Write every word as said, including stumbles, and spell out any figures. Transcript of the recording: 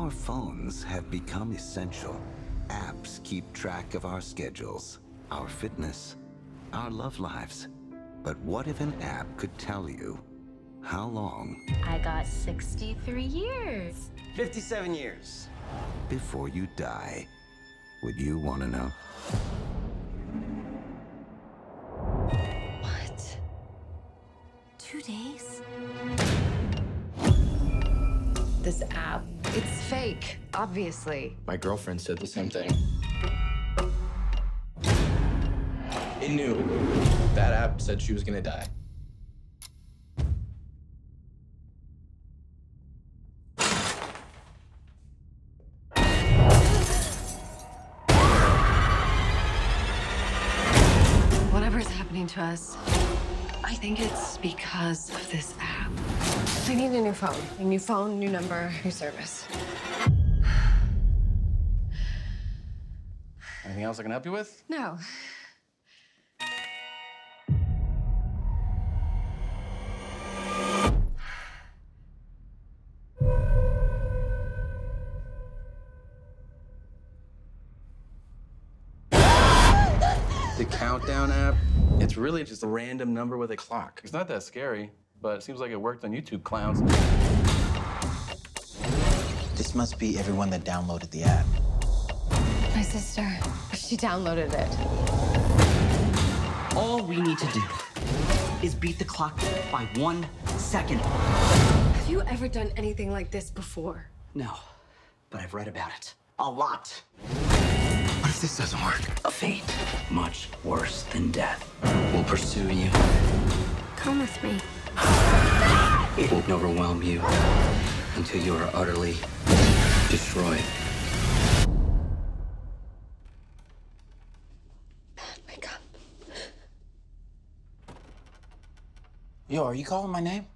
Our phones have become essential. Apps keep track of our schedules, our fitness, our love lives. But what if an app could tell you how long I got sixty-three years. fifty-seven years. before you die? Would you want to know? What? Two days? This app, it's fake, obviously. My girlfriend said the same thing. It knew. That app said she was gonna die. Whatever's happening to us, I think it's because of this app. I need a new phone. A new phone, new number, new service. Anything else I can help you with? No. The Countdown app, it's really just a random number with a clock. It's not that scary, but it seems like it worked on YouTube clowns. This must be everyone that downloaded the app. My sister, she downloaded it. All we need to do is beat the clock by one second. Have you ever done anything like this before? No, but I've read about it. A lot. What if this doesn't work? A fate much worse than death will pursue you. Come with me. It will overwhelm you until you are utterly destroyed. Wake up. Yo, are you calling my name?